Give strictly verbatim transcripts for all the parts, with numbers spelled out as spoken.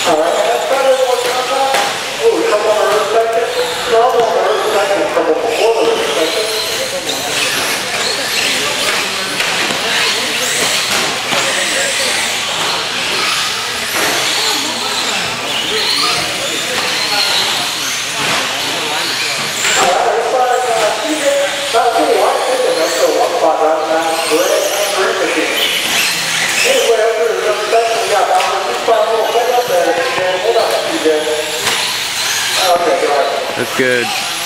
Alright, that's better than what's on top. Oh, trouble on the road second. Trouble on the road second. Trouble before the road second. Alright, looks like uh, T J, not T J White picking them, so one spot right now. Greg and Greg machine. Anyway, up to the road second, we got about two spot little pick up there. T J, hold on, T J. Okay, go ahead. That's good.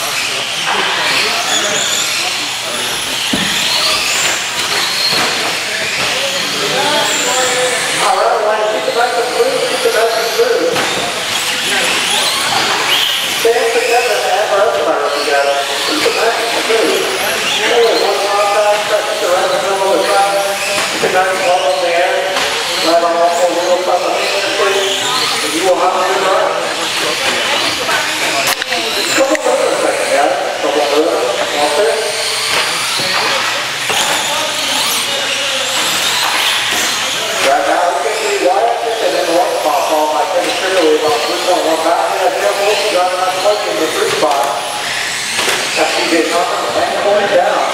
Alright, line, keep the back of blue, keep the back of blue. Stand together and for us, my rookie guys. Keep the back of blue. Anyway, one more time, press it around the middle of the track. Keep the back of in the air. Right on all four wheels, up the hand, please. And you will have a good run. Couple of a second, guys. Couple of others. One there. Right now, we can see Wyatt and then one spot on like Kenny Shirley about three point one back. And that's Jeff Wilson driving out the in the three spot. That's T J Thompson and going down.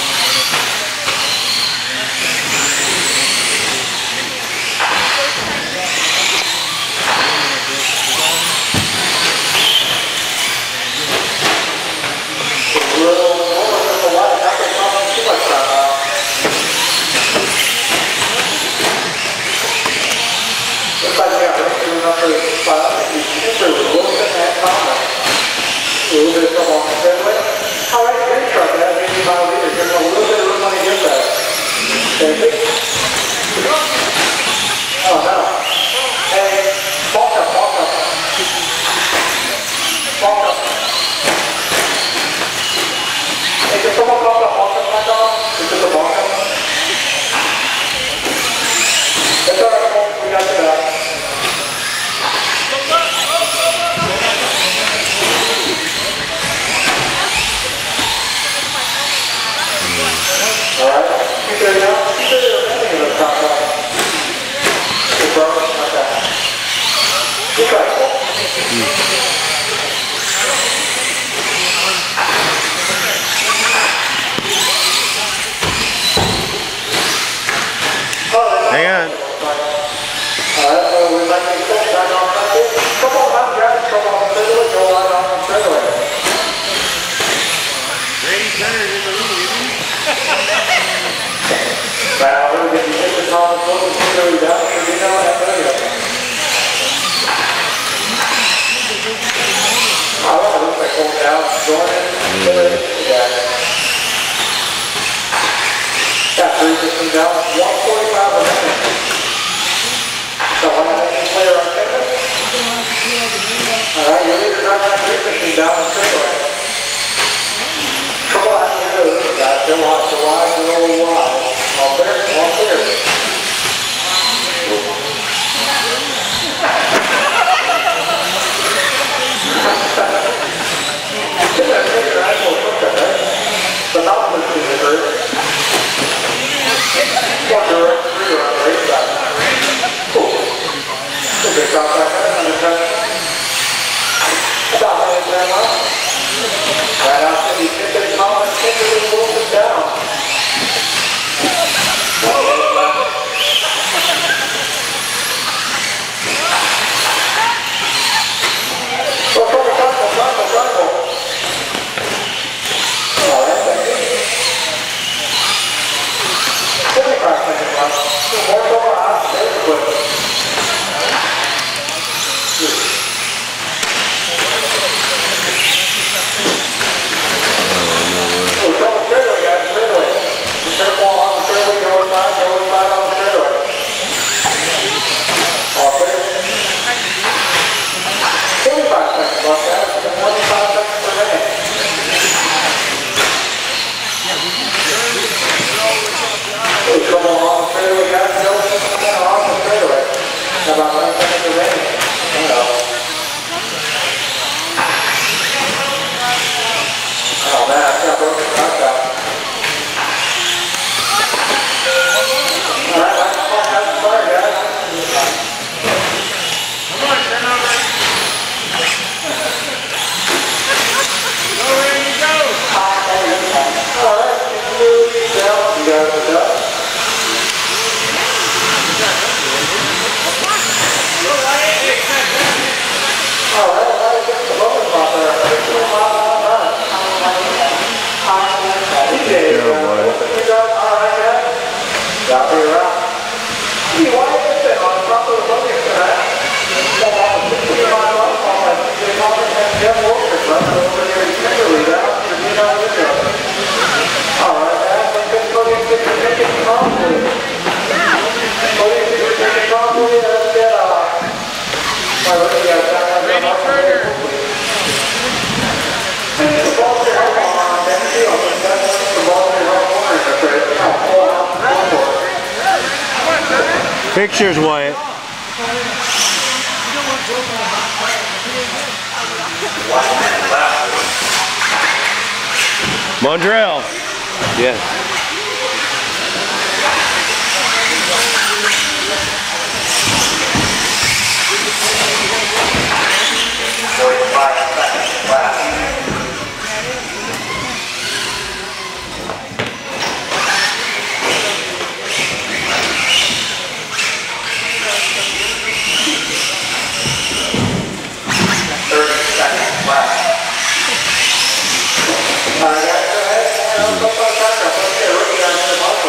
Hang on. Alright, so we'd like to get back on track. Come on, I'm grabbing trouble on the middle and go right on the straightaway. Brady Turner is the lead. Now, we're going to get the top of the boat and go down to the know that video. Alright, it looks like going down, Jordan, yeah. Got three fifteen down, one forty-five a minute. So one nineteen player on fitness. Alright, your leader not that three fifteen down the straightaway. Trouble out here, guys. Still watch the wide, the little wide. All clear, all clear. The top of the river. One direct, three around the racetrack. Cool. We'll get out back on the track. About half an hour. Right after the fifty miles, fifty little down. So, from the triangle, triangle, triangle. All right, thank you. seventy-five seconds left. More over half, very quick. Oh, double straightaway, guys, straightaway. Careful on the straightaway, go inside, go inside on the straightaway. All clear. twenty-five seconds left, guys. twenty-five seconds remaining. Oh, trouble on the straightaway, guys. Go on the straightaway. About nine seconds remaining. Oh man, I got broken contact. Alright, last call has to start, guys. Come on, pictures, Wyatt. Mondrell. Yes.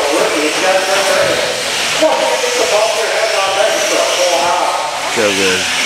So good.